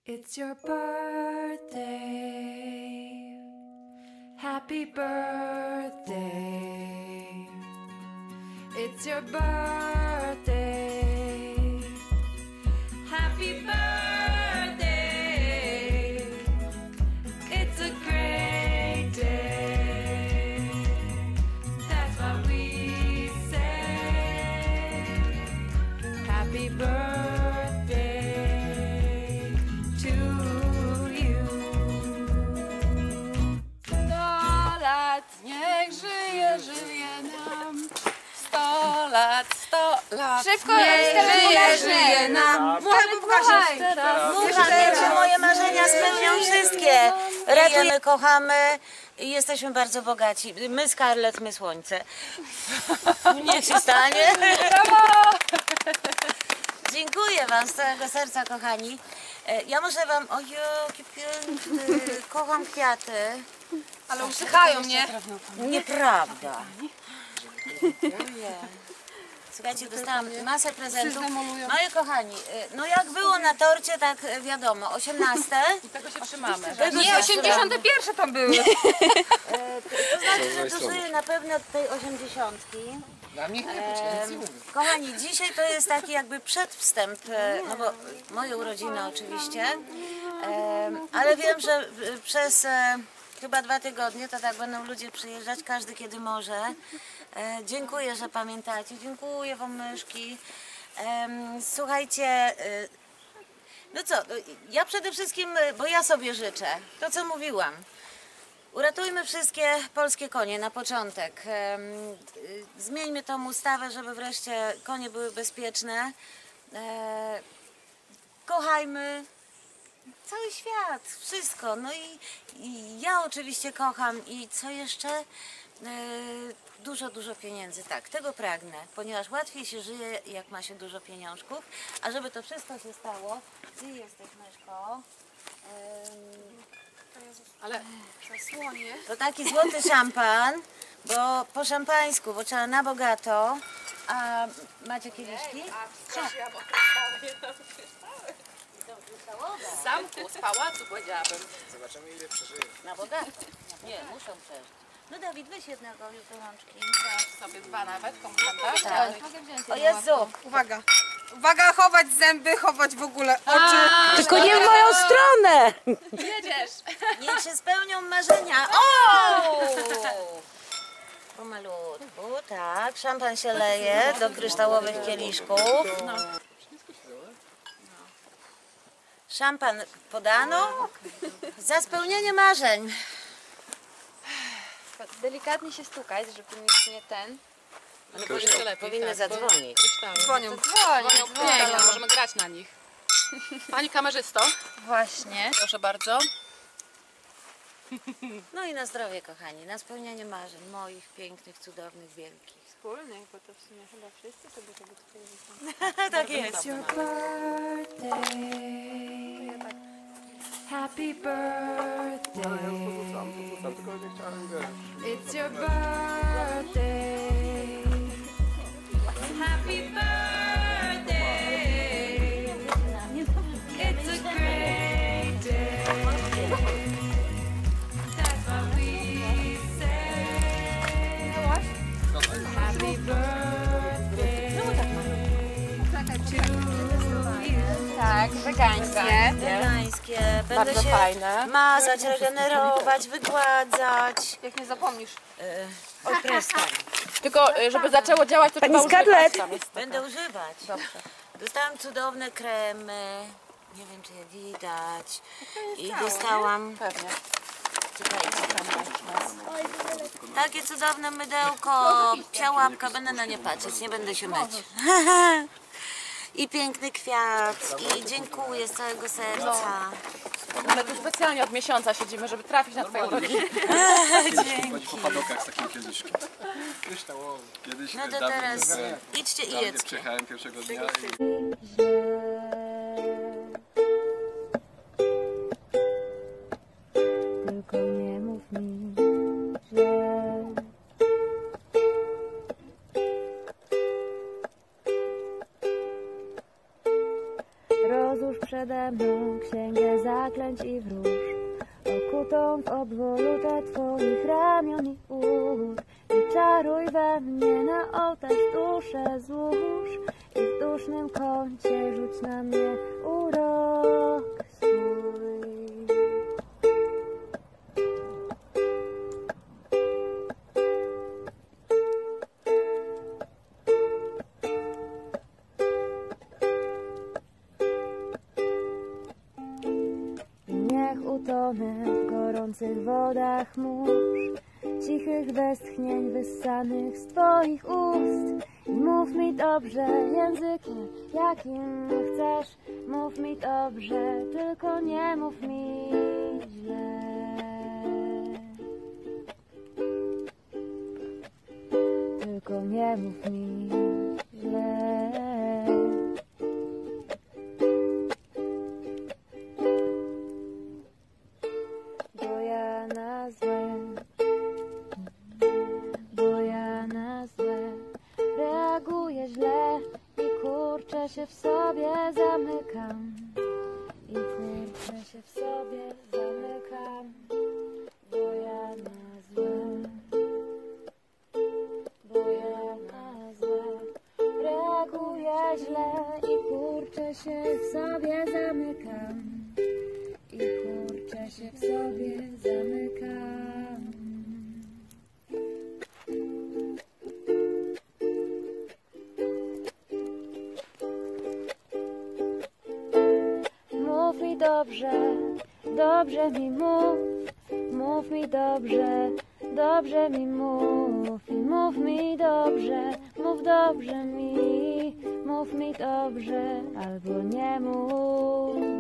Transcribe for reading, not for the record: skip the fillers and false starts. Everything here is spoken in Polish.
It's your birthday. Happy birthday. It's your birthday. Happy birthday. It's a great day. That's what we say. Happy birthday. Niech żyje, żyje nam 100 lat, 100 lat. Szybko, żyje nam. Jeszcze moje marzenia spełnią wszystkie. Ratujemy, kochamy i jesteśmy bardzo bogaci. My Scarlett, my słońce. Niech się stanie. Dziękuję wam z całego serca, kochani. Ja muszę wam... O jaki piękny. Kocham kwiaty. Ale usychają, nie? Nieprawda. Słuchajcie, dostałam masę prezentów. Moi kochani, no jak było na torcie, tak wiadomo, 18. I tego się trzymamy. Nie, 81 tam były. To znaczy, że dożyję na pewno od tej 80. Kochani, dzisiaj to jest taki jakby przedwstęp, no bo moje urodziny oczywiście, ale wiem, że przez chyba 2 tygodnie to tak będą ludzie przyjeżdżać, każdy kiedy może. Dziękuję, że pamiętacie, dziękuję wam myszki. Słuchajcie, no co, ja przede wszystkim, bo ja sobie życzę, to co mówiłam. Uratujmy wszystkie polskie konie na początek. Zmieńmy tą ustawę, żeby wreszcie konie były bezpieczne. Kochajmy cały świat, wszystko. No i ja oczywiście kocham i co jeszcze? Dużo pieniędzy. Tak, tego pragnę, ponieważ łatwiej się żyje, jak ma się dużo pieniążków. A żeby to wszystko się stało, gdzie jesteś, myszko? Ale zasłonie. To taki złoty szampan, bo po szampańsku, bo trzeba na bogato. A macie kieliszki? Z zamku, z pałacu powiedziałabym. Zobaczymy, ile przeżyje. Na bogato. Nie, muszą przeżyć. No Dawid, weź jednego już do rączki. Sobie 2 nawet, kompletnie. Tak. O Jezu. Uwaga. Uwaga, chować zęby, chować w ogóle oczy. Tylko nie w moją stronę! Jedziesz. Niech się spełnią marzenia. O! Pomalutku, tak. Szampan się leje do kryształowych kieliszków. Szampan podano za spełnienie marzeń. Delikatnie się stukać, żeby nikt nie ten. Powinny zadzwonić. Dzwonią. Pięknie, możemy grać na nich. Pani kamerzysto, Właśnie. proszę bardzo. No i na zdrowie, kochani, na spełnienie marzeń moich pięknych, cudownych, wielkich. Wspólnych, bo to w sumie chyba wszyscy sobie tego tutaj Tak jest. It's your birthday. Happy birthday. It's your birthday. Happy birthday. It's a great day. That's what we say. Happy birthday to you. Tak, wegańskie. Wegańskie. Będę Bardzo się fajne. mazać, regenerować, wygładzać. Jak nie zapomnisz. Oj, przestań. Tylko żeby zaczęło działać, to trzeba Scarlett. używać. Tam jest taka. Będę używać. Dostałam cudowne kremy. Nie wiem, czy je widać. I dostałam... Pewnie. Czekajcie. Takie cudowne mydełko. Psia łapka. Będę na nie patrzeć. Nie będę się myć. I piękny kwiat. I dziękuję z całego serca. My tu specjalnie od miesiąca siedzimy, żeby trafić na twoją rodzinę. Chodzi po padokach z takim kieliszkiem. Kryształowy. Kiedyś No to teraz idźcie i jedzcie. przyjechałem pierwszego dnia i... Tylko nie mów mi, że rozłóż przede mną księgę zaklęć i wróż, okutą w obwolutę twoich ramion i ud. I czaruj we mnie, na ołtarz duszę złóż i w dusznym kącie rzuć na mnie urok swój. Niech utonę w gorących wodach mórz, cichych westchnień wyssanych z twoich ust. I mów mi dobrze językiem, jakim chcesz. Mów mi dobrze, tylko nie mów mi źle. Tylko nie mów mi źle. Bo ja na złe reaguję źle i kurczę się w sobie zamykam. I kurczę się w sobie zamykam. Bo ja na złe reaguję źle i kurczę się w sobie zamykam. I kurczę się w sobie zamykam. Mów mi dobrze, dobrze mi mów. Mów mi dobrze, dobrze mi mów. I mów mi dobrze, mów dobrze mi. Mów mi dobrze, albo nie mów.